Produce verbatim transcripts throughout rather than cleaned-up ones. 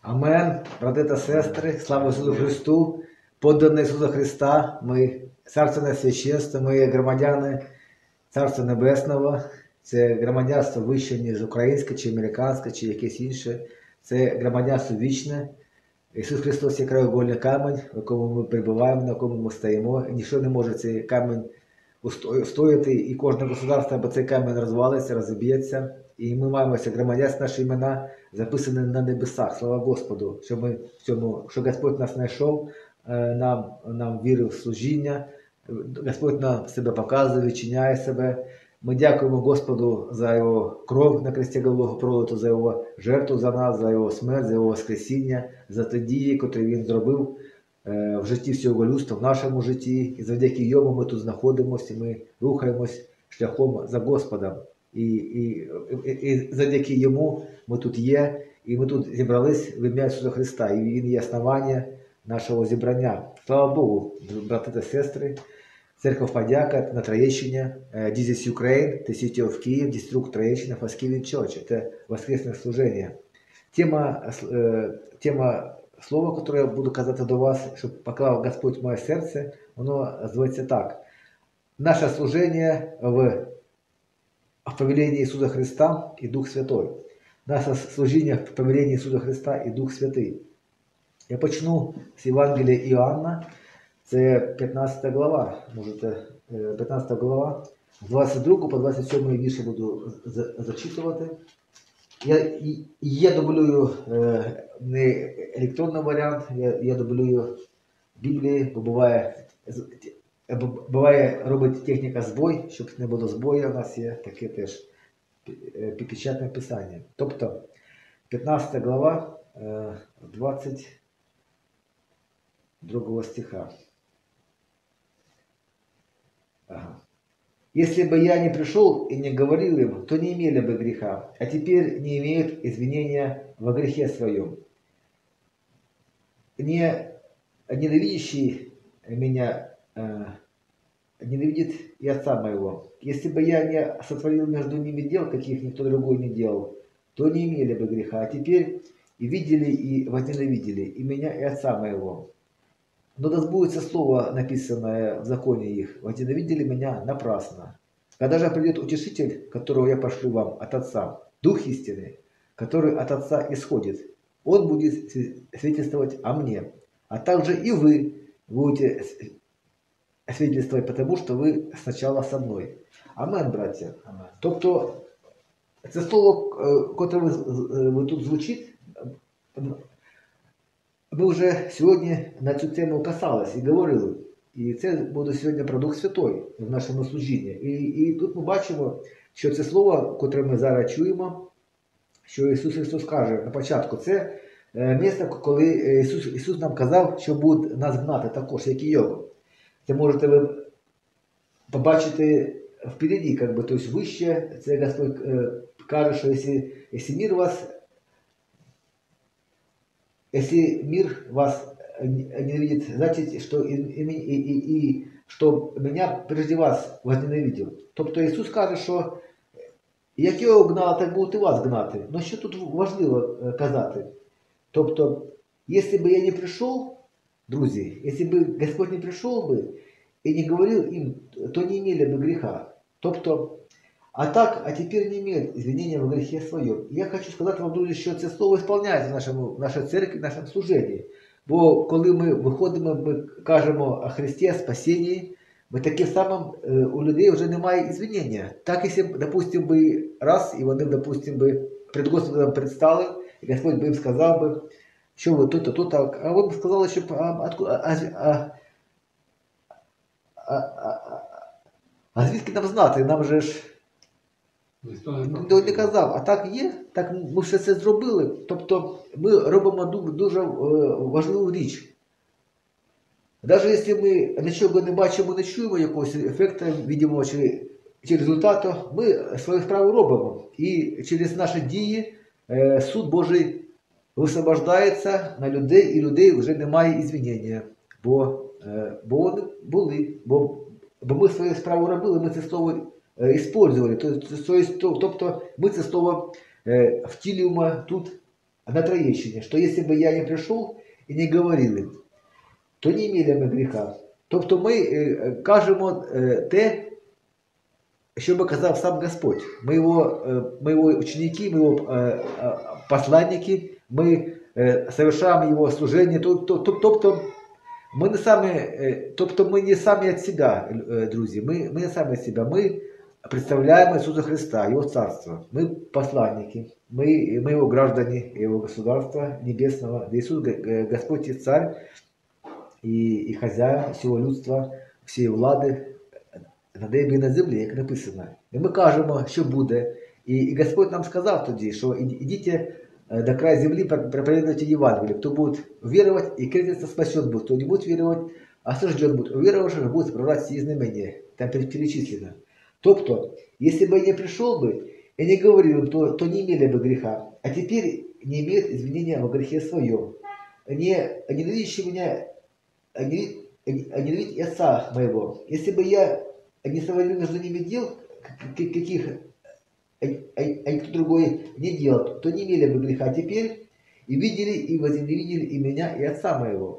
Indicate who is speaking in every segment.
Speaker 1: Амен, брати та сестри, слава Ісусу Христу, поддані Ісуса Христа, ми царственне священство, ми громадяни Царства Небесного, це громадянство вище, ніж українське, чи американське, чи якесь інше, це громадянство вічне. Ісус Христос є краєугольний камінь, в якому ми перебуваємо, на якому ми стоїмо, і ніщо не може цей камінь устояти, і кожне государство або цей камінь розвалиться, розіб'ється. І ми маємо громадянство, наші імена записані на небесах. Слава Господу, що ми в цьому, що Господь нас знайшов, нам, нам вірив в служіння, Господь нам себе показує, відчиняє себе. Ми дякуємо Господу за Його кров на кресті Голгофи пролиту, за Його жертву за нас, за Його смерть, за Його воскресіння, за ті дії, які Він зробив в житті всього людства, в нашому житті. І завдяки Йому ми тут знаходимося, і ми рухаємось шляхом за Господом. І, і, і, і завдяки Йому ми тут є, і ми тут зібрались в ім'я Ісуса Христа. І Він є основання нашого зібрання. Слава Богу, брати та сестри. Церковь Подяка на Троєщині, Jesus Ukraine, The City of Kyiv, District Троєщина, Thanksgiving Church. Это воскресное служение. Тема, тема слова, которое я буду казати до вас, щоб поклав Господь в моє серце, воно називається так. Наше служение в повелении Ісуса Христа и Дух Святой. Наше служение в повелении Ісуса Христа и Дух Святий. Я почну з Євангелія Іоанна. Це п'ятнадцята глава, можете, п'ятнадцята глава, з двадцять другого по двадцять сьомий вірші буду зачитувати. Я, я дублюю не електронний варіант, я, я дублюю Біблії, бо буває, буває робить техніка збой, щоб не було збою, у нас є таке теж печатне писання. Тобто, п'ятнадцята глава, двадцять другого стиха. Ага. Если бы я не пришел и не говорил им, то не имели бы греха, а теперь не имеют извинения во грехе своем. Не ненавидящий меня э, ненавидит и отца моего. Если бы я не сотворил между ними дел, каких никто другой не делал, то не имели бы греха, а теперь и видели, и возненавидели и меня, и отца моего. Но да сбудется слово, написанное в законе их, возненавидели меня напрасно. Когда же придет утешитель, которого я пошлю вам от Отца, Дух истины, который от Отца исходит, Он будет свидетельствовать о мне, а также и вы будете свидетельствовать, потому что вы сначала со мной. Амен, браття. Амен. Тобто, це слово, котре ви, ви тут звучить, ми вже сьогодні на цю тему касались і говорили. І це буде сьогодні про Дух Святой в нашому служінні. І, і тут ми бачимо, що це слово, котре ми зараз чуємо, що Ісус Христос каже на початку, це місце, коли Ісус, Ісус нам казав, що буде нас гнати також, як і Його. Це можете ви побачити впереді, как бы, то есть вище, це Господь каже, що якщо, якщо мир вас Если мир вас ненавидит, значит, что и, и, и, и, и что меня прежде вас возненавидел. Тобто Ісус каже, що як його гнали, так будуть і вас гнати. Но що тут важливо казати? Тобто, если бы я не пришел, друзі, если бы Господь не пришел бы и не говорил им, то не имели бы греха. Тобто, а так, а теперь не имеет извинения в грехе своем. Я хочу сказати вам, друзі, що це слово виконується в нашому, в нашій церкві, в нашому служенні. Бо коли ми виходимо, ми кажемо о Христі, о спасінні, ми таким самим, у людей вже немає извинения. Так, якщо, допустим, би раз, і вони, допустим, би перед Господом предстали, і Господь би їм сказав би, що ви тут-то, тут-то, а ви б сказали, що а, а, а, а, а, а звідки нам знати? Нам же ж ніхто не казав, а так є, так ми все це зробили. Тобто ми робимо дуже важливу річ. Навіть якщо ми нічого не бачимо, не чуємо якогось ефекту, видимо, чи, чи результату, ми свою справу робимо. І через наші дії суд Божий висвобождається на людей, і людей вже немає ізвинення. Бо, бо вони були, бо, бо ми свою справу робили, ми це слово использовали. Тобто ми це слово втілюємо тут на Троєщині, що якщо б я не прийшов і не говорив їм, то не мали ми гріха. Тобто ми е, кажемо е, те, що би казав сам Господь. Ми його, е, ми його ученики, ми його е, посланники, ми е, совершаємо його служення. Тобто ми не самі, е, тобто ми не самі від себе, е, друзі, ми, ми не самі від себе, ми представляем Иисуса Христа, Его Царство. Мы посланники, мы, мы Его граждане, Его государства небесного. Иисус Господь и Царь, и, и хозяин всего людства, всей влади на небі і на землі, як написано. І ми кажемо, що буде. І, і Господь нам сказав тоді, що ідіть до краю земли, проповедуйте Евангелие. Кто будет веровать и креститься, спасен будет. Кто не будет веровать, осужден будет. Уверовавший будет справлять все знамения. Там перечислено. Тобто, если бы я не пришел бы и не говорил, то, то не имели бы греха, а теперь не имеют извинения во грехе своем. Не ненавидящий меня, а ненавидеть отца моего. Если бы я не сотворил между ними дел, каких а, а, а никто другой не делал, то не имели бы греха. А теперь и видели, и возненавидели и меня, и отца моего.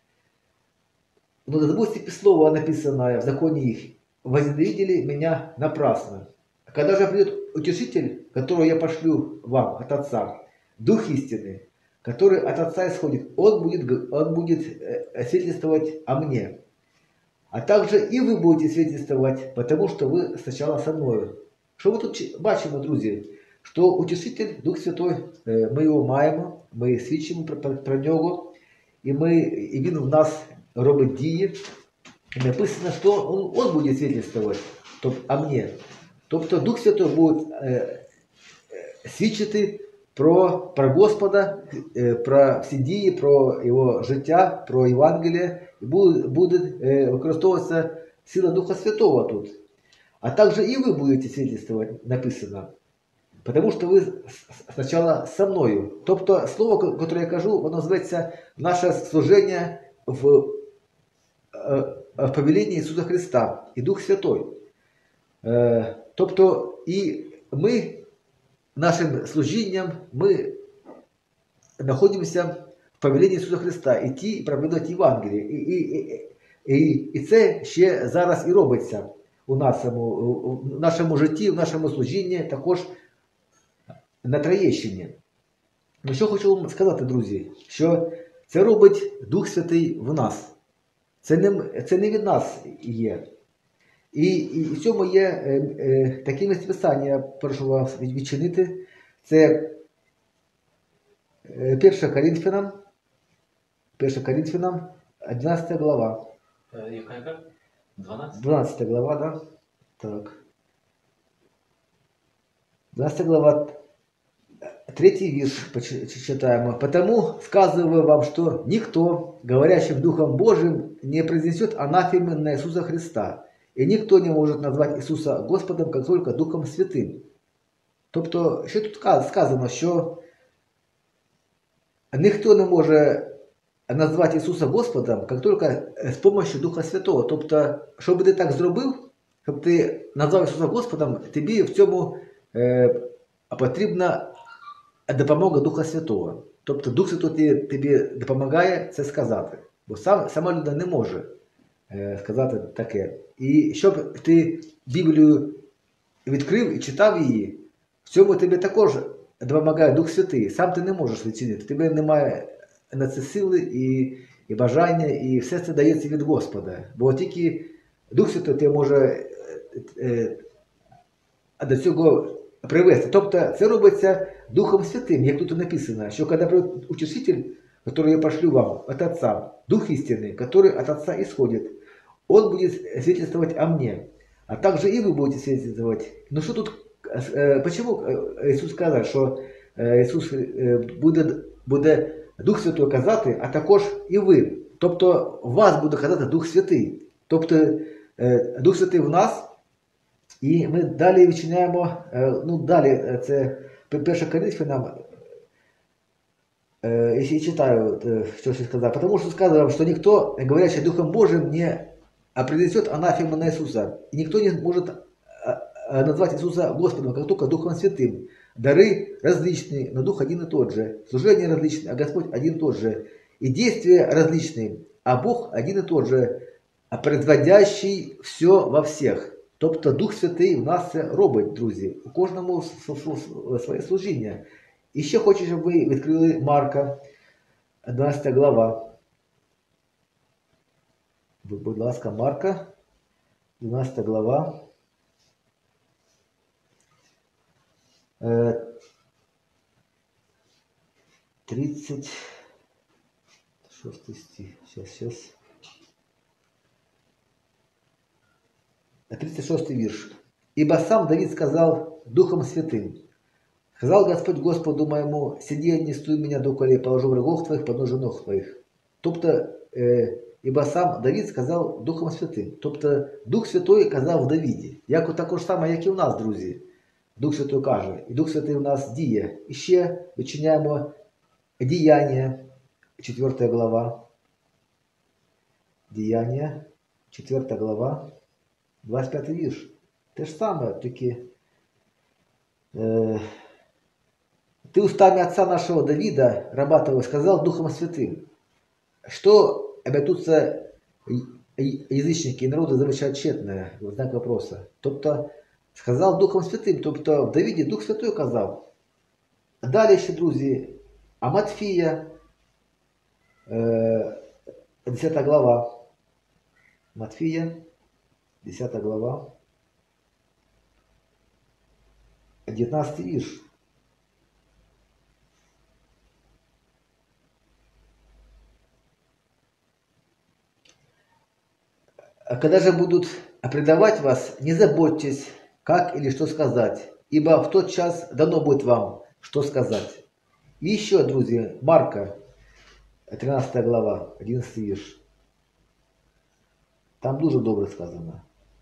Speaker 1: Но забудьте слово написанное в законе их. Возненавидели меня напрасно. Когда же придет Утешитель, которого я пошлю вам от Отца, Дух истины, который от Отца исходит, Он будет, он будет свидетельствовать о мне. А также и вы будете свидетельствовать, потому что вы сначала со мною. Що ми тут бачимо, друзі? Що Утішитель, Дух Святой, ми його маємо, ми свідчимо про, про, про нього, і, ми, і він в нас робить дії. И написано, что он, он будет свидетельствовать о мне. Тобто Дух Святой буде е, свідчити про, про Господа, е, про всі дії, про Його життя, про Євангеліє. І буде, буде е, використовуватися сила Духа Святого тут. А также и вы будете свидетельствовать, написано. Потому что вы сначала со мною. Тобто слово, яке я кажу, воно зветься наше служення в в повеленні Ісуса Христа і Дух Святой. Тобто і ми нашим служінням ми знаходимося в повеленні Ісуса Христа, іти і проповідувати Євангеліє. І, і, і, і, і це ще зараз і робиться у нашому, у нашому житті, в нашому служінні, також на Троєщині. Ну що хочу вам сказати, друзі, що це робить Дух Святий в нас. Це не, це не від нас є. І, і в цьому є е, е, такі місця писання, я прошу вас відчинити. Це е, перша Коринфянам, перша Коринфянам, одинадцята глава.
Speaker 2: Яка, яка? дванадцята?
Speaker 1: дванадцята глава, да? Так. дванадцата глава, третий вирш читаем. «Потому сказываю вам, что никто, говорящим Духом Божиим, не произнесет анафемы на Иисуса Христа, и никто не может назвать Иисуса Господом, как только Духом Святым». Тобто, що тут сказано, що ніхто не може назвати Ісуса Господом, як тільки з допомогою Духа Святого. Тобто, щоб ти так зробив, щоб ти назвав Ісуса Господом, тобі в цьому е, потрібна допомога Духа Святого. Тобто, Дух Святий тобі допомагає це сказати. Бо сам, сама людина не може е, сказати таке. І щоб ти Біблію відкрив і читав її, в цьому тобі також допомагає Дух Святий. Сам ти не можеш відчинити. Тебе немає на це сили і, і бажання, і все це дається від Господа. Бо тільки Дух Святий тебе може е, е, до цього привести. Тобто це робиться Духом Святим, як тут написано, що коли придет Утешитель, который я пошлю вам от Отца, Дух истины, который от Отца исходит, Он будет свидетельствовать о мне, а также и вы будете свидетельствовать. Ну что тут, почему Иисус сказал, что Иисус буде, буде Дух Святой казати, а також і ви. Тобто вас буде казати Дух Святий. Тобто Дух Святий в нас, і ми далі відчиняємо, ну далі, це перша Коринфянам, я читаю, что я сказал, потому что сказано, что никто, говорящий Духом Божиим, не произнесет анафему на Иисуса, и никто не может назвать Иисуса Господом, как только Духом Святым. Дары различные, но Дух один и тот же. Служение различное, а Господь один и тот же. И действия различные, а Бог один и тот же, а производящий все во всех. Тобто Дух Святий в нас це робить, друзі. У кожному своє служіння. І ще хочу, щоб ви відкрили Марка, дванадцята глава. Будь ласка, Марка, дванадцята глава. тридцать шестый стих. Сейчас, сейчас. тридцать шестый вирш. «Ибо сам Давид сказал Духом Святым, сказал Господь Господу моему, сиди, отнесу меня доколе, положу врагов твоих под ножи ног твоих». Тобто, е, ібо сам Давид сказав Духом Святим. Тобто, Дух Святой казав в Давіді. Як також саме, як і в нас, друзі. Дух Святой каже. І Дух Святий у нас діє. І ще відчиняємо Діяння, четвертая глава. Діяння, четвертая глава, двадцять п'ятий вірш. Те ж саме, тільки е, «Ты устами отца нашего Давида, раба того, сказал Духом Святым, что обетутся язычники и народы завершать тщетное», знак вопроса. Тобто, сказав Духом Святим, тобто в Давіді Дух Святой казав. Далі ще, друзі, а Матфія, десята глава. Матфія, десята глава, девятнадцатый вірш. «А когда же будут предавать вас, не заботьтесь, как или что сказать, ибо в тот час дано будет вам, что сказать». І еще, друзі, Марка, тринадцята глава, одинадцятий вірш. Там дуже добре сказано.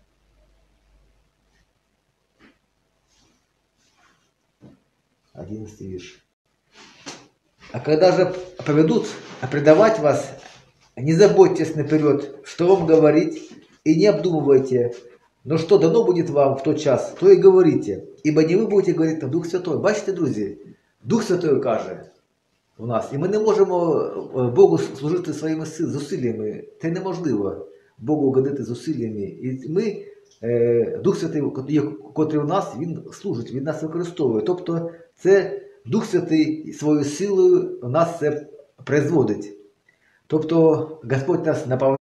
Speaker 1: одиннадцатый вірш. «А когда же поведут предавать вас, не заботьтесь наперед, что вам говорить, и не обдумывайте, но что дано будет вам в тот час, то и говорите, ибо не вы будете говорить, а Дух Святой». Бачите, друзі? Дух Святой каже у нас. І ми не можемо Богу служити своїми зусиллями. Це неможливо Богу угодити зусиллями. І ми, Дух Святий, котрий у нас, Він служить, Він нас використовує. Тобто це Дух Святий своєю силою у нас це призводить. Тобто Господь нас наповняє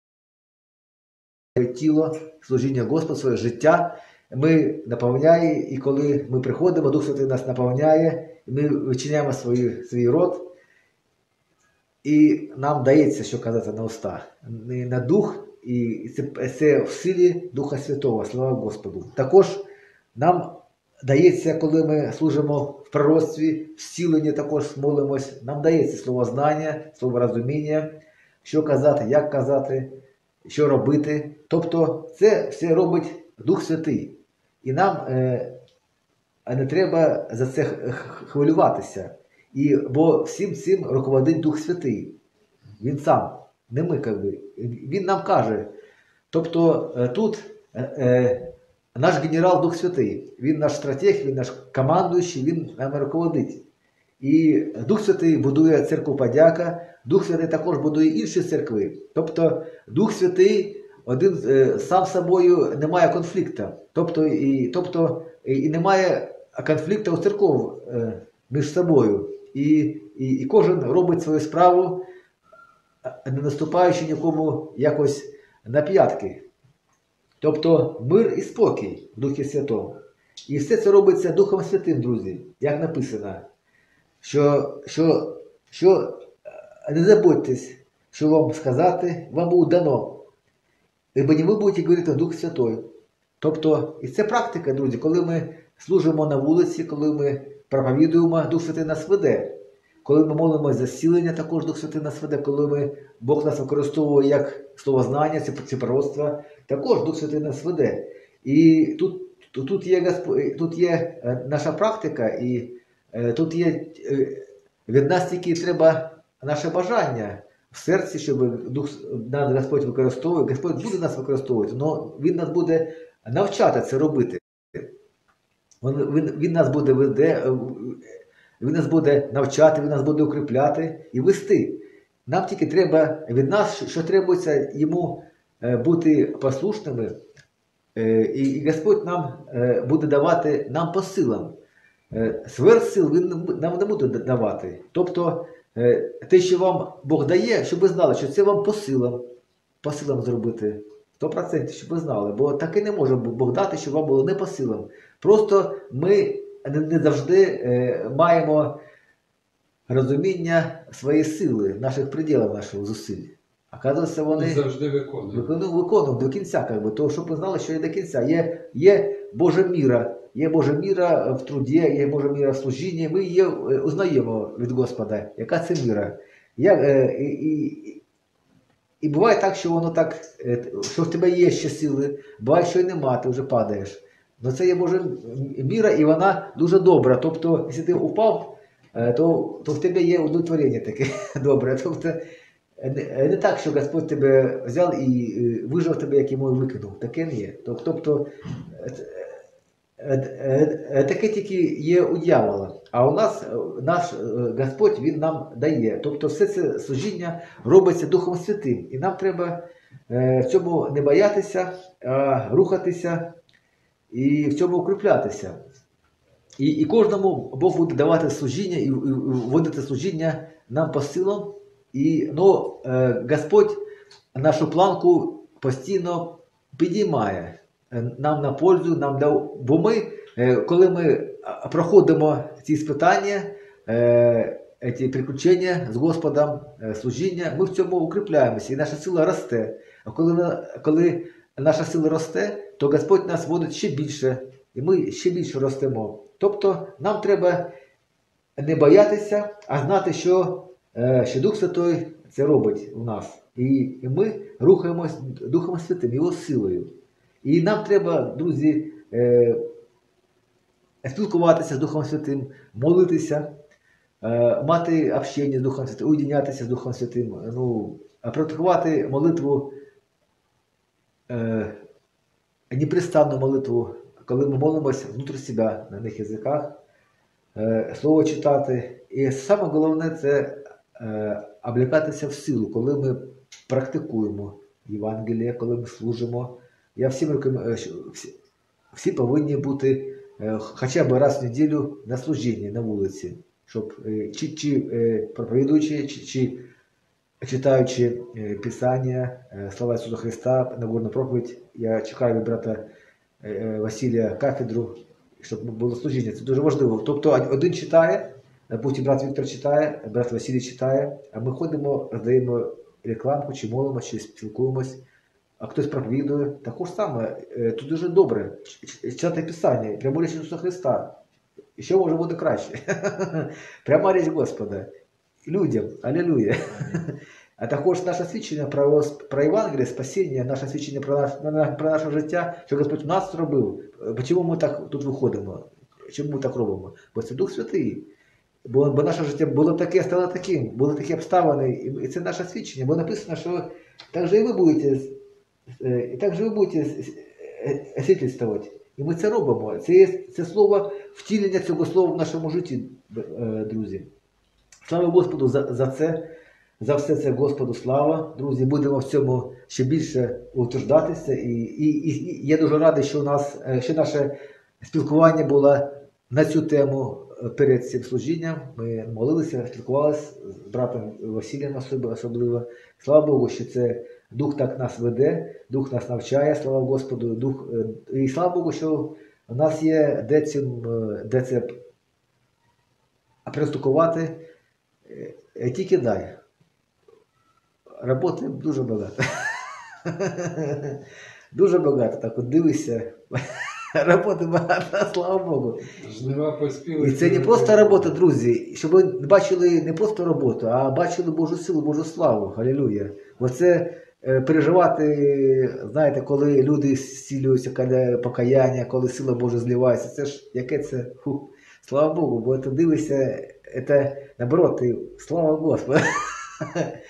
Speaker 1: тіло, служіння Господу, своє життя. Ми наповняє, і коли ми приходимо, Дух Святий нас наповняє, і ми вичиняємо свій, свій рот, і нам дається, що казати на уста, на дух, і це, це в силі Духа Святого, слава Господу. Також нам дається, коли ми служимо в пророцтві, в зціленні також молимось, нам дається словознання, словорозуміння, що казати, як казати, що робити. Тобто це все робить Дух Святий. І нам е, не треба за це хвилюватися. І, бо всім цим руководить Дух Святий. Він сам, не ми, якби. Він нам каже. Тобто е, тут е, е, наш генерал Дух Святий. Він наш стратег, він наш командуючий, він нами руководить. І Дух Святий будує церкву подяка, Дух Святий також будує інші церкви. Тобто Дух Святий один е, сам собою не має конфлікту. Тобто і, тобто, і немає конфлікту у церков е, між собою. І, і, і кожен робить свою справу, не наступаючи нікому якось на п'ятки. Тобто мир і спокій в Духі Святому. І все це робиться Духом Святим, друзі, як написано. Що, що, що не забудьтесь, що вам сказати, вам буде дано. Ібо не ви будете говорити Дух Святой. Тобто, і це практика, друзі, коли ми служимо на вулиці, коли ми проповідуємо, Дух Святий нас веде. Коли ми молимося за зцілення, також Дух Святий нас веде. Коли ми, Бог нас використовує як словознання, це пророцтво, також Дух Святий нас веде. І тут, тут, є, тут є наша практика, і тут є від нас тільки треба наше бажання в серці, щоб Дух нас Господь використовує. Господь буде нас використовувати, але Він нас буде навчати це робити. Він, він, він нас буде веде, е, він нас буде навчати, він нас буде укріпляти і вести. Нам тільки треба від нас, що требується йому е, бути послушними, е, і, і Господь нам е, буде давати нам по силам. Е, Сверх сил він нам не буде давати. Тобто е, те, що вам Бог дає, щоб ви знали, що це вам по силам, по силам зробити. сто відсотків, щоб ви знали. Бо таки не може Бог дати, щоб вам було не по силам. Просто ми не, не завжди е, маємо розуміння своєї сили, наших приділів, нашого зусиль. Оказується, вони
Speaker 3: І завжди виконує.
Speaker 1: виконують, виконують до кінця, как би, то, щоб ви знали, що є до кінця. Є, є Божа міра, є Божа міра в труді, є Божа міра в служінні. Ми її е, узнаємо від Господа, яка це міра. Я, е, і, і, і буває так, що воно так, е, що в тебе є ще сили, буває, що і нема, ти вже падаєш. Но це є Божа міра, і вона дуже добра. Тобто, якщо ти упав, е, то, то в тебе є удовлетворення таке добре. Тобто, не, не так, що Господь тебе взяв і е, вижив тебе, як йому і викинув. Таке не є. Тобто, е, е, е, е, таке тільки є у дьявола. А у нас е, наш е, Господь, Він нам дає. Тобто, все це служіння робиться Духом Святим. І нам треба е, в цьому не боятися, а рухатися і в цьому укріплятися. І, і кожному Бог буде давати служіння і, і вводити служіння нам по силам. І, ну, е, Господь нашу планку постійно підіймає нам на пользу, нам дав. Бо ми, е, коли ми проходимо ці спитання, е, ці приключення з Господом, е, служіння, ми в цьому укріпляємося, і наша сила росте. А коли, коли наша сила росте, то Господь нас водить ще більше, і ми ще більше ростемо. Тобто нам треба не боятися, а знати, що, що Дух Святой це робить у нас. І, і ми рухаємось Духом Святим, Його силою. І нам треба, друзі, е, спілкуватися з Духом Святим, молитися, е, мати общення з Духом Святим, уєднятися з Духом Святим, ну, практикувати молитву, е, непрестанну молитву, коли ми молимося внутрі себе на них язиках, е, слово читати. І саме головне це е, облякатися в силу, коли ми практикуємо Євангеліє, коли ми служимо. Я всім рекомендую, всі, всі повинні бути е, хоча б раз в неділю на служінні, на вулиці, щоб е, чи, чи е, проповідуючи, чи, чи читаючи е, Писання, е, слова Ісуса Христа, Нагорну проповідь, я чекаю від брата е, Василія кафедру, щоб було служіння. Це дуже важливо. Тобто один читає, потім брат Віктор читає, брат Василій читає, а ми ходимо, роздаємо рекламку, чи молимося, чи спілкуємось, а хтось проповідує. Також саме, тут дуже добре читати Писання, прямо річ Ісуса Христа. І що може бути краще? Пряма річ Господа. Людям. Алілуя. А також наше свідчення про, про Євангеліє, спасіння, наше свідчення про, наш, про наше життя, що Господь у нас зробив. Чому ми так тут виходимо? Чому ми так робимо? Бо це Дух Святий. Бо, бо наше життя було таке, стало таким, були такі обставини, і це наше свідчення. Бо написано, що так же і ви будете, і так же ви будете свідчити. І ми це робимо. Це є це слово, втілення цього слова в нашому житті, друзі. Слава Господу за, за це, за все це Господу слава. Друзі, будемо в цьому ще більше утверждатися. І, і, і я дуже радий, що у нас, що наше спілкування було на цю тему перед цим служінням. Ми молилися, спілкувалися з братом Василієм особливо. Слава Богу, що це Дух так нас веде, Дух нас навчає, слава Господу. Дух, і слава Богу, що у нас є де, цим, де це пристукувати. Тільки дай. Роботи дуже багато. Дуже багато. Так от дивишся. Роботи багато, слава Богу.
Speaker 3: Жнива поспіли.
Speaker 1: І це не просто робота, друзі. Щоб ви бачили не просто роботу, а бачили Божу силу, Божу славу. Алілуя. Оце е, переживати, знаєте, коли люди зцілюються, коли покаяння, коли сила Божа зливається. Це ж, яке це? Фу. Слава Богу, бо ти дивишся, це наоборот, ти, слава Господу.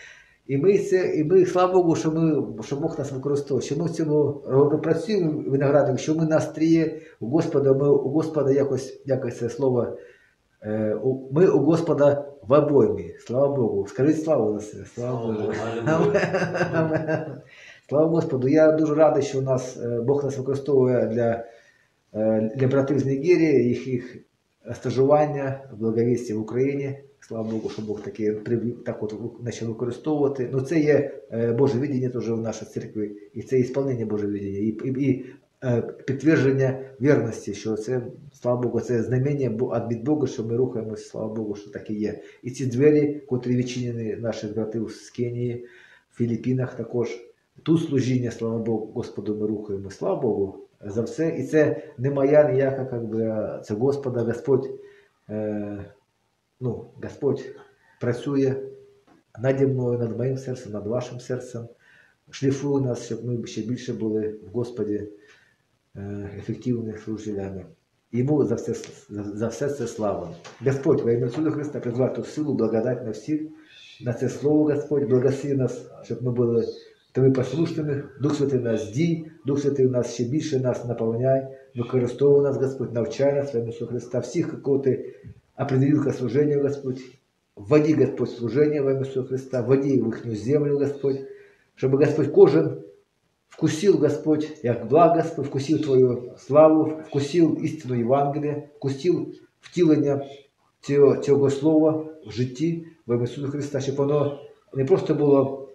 Speaker 1: І ми це, і ми, слава Богу, що ми, що Бог нас використовує, що ми в цьому е, працюємо виноградник, що ми на стрії у Господа, ми у Господа якось, якось це слово, е, у- ми у Господа в обоймі. Слава Богу. Скажіть славу за це. Слава Богу.
Speaker 2: Алілуя.
Speaker 1: Амен. Слава Господу. Я дуже радий, що у нас е, Бог нас використовує для, е, для братів з Нігерії, їх, їх стажування в благовісті в Україні. Слава Богу, що Бог таке привів- так от почав використовувати. Ну, це є е, Боже видіння теж в нашій церкві, і це ісполнення Боже видіння, і, і, і е, підтвердження вірності, що це, слава Богу, це знамення бо- від Бога, що ми рухаємося, слава Богу, що так і є. І ці двері, котрі відчинені наших братів з Кенії, в Філіппінах також, тут служіння, слава Богу, Господу, ми рухаємо. Слава Богу за все. І це не моя ніяка, как би, а це Господа, Господь. Е, Ну, Господь працює наді мною, над моїм серцем, над вашим серцем, шліфує нас, щоб ми ще більше були в Господі е, ефективними служителями. Йому за все, за, за все це слава. Господь, во ім'я Ісуса Христа, призвав ту силу, благодать на всіх, на це слово, Господь, благослови нас, щоб ми були Тобі послушними, Дух Святий нас дій, Дух Святий нас ще більше нас наповняй, використовуй нас, Господь, навчай нас, во ім'я Ісуса Христа, всіх, кого Ти определил к служению, Господь. Вводи, Господь, служение во имя Иисуса Христа, вводи в их землю, Господь, чтобы, Господь, кожен вкусил, Господь, як благ, Господь, вкусил Твою славу, вкусил істину Євангелія, вкусил втілення цього, цього слова в житті во ім'я Ісуса Христа, щоб воно не просто було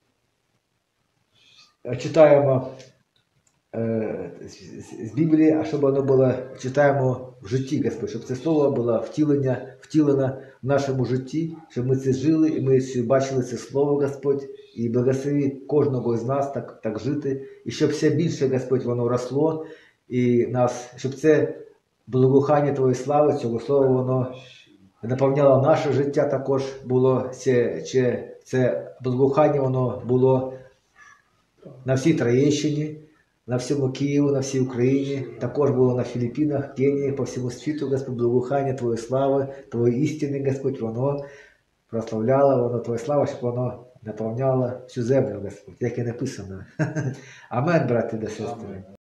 Speaker 1: читаємо е, з, з Біблії, а щоб воно було читаємо в житті, Господь, щоб це слово було втілення, втілено в нашому житті, щоб ми це жили, і ми всі бачили це слово, Господь, і благослови кожного з нас так, так жити, і щоб все більше, Господь, воно росло, і нас, щоб це благоухання Твоєї слави, цього слова, воно наповняло наше життя також було, це, це, це благоухання, воно було на всій Троєщині, на всьому Києву, на всій Україні, також було на Філіппінах, Кенії, по всьому світу, Господь, благоухання Твоєї слави, Твоєї істини, Господь, воно прославляло, воно Твоя слава, щоб воно наповняло всю землю, Господь, як і написано. Амен, брати та сестри.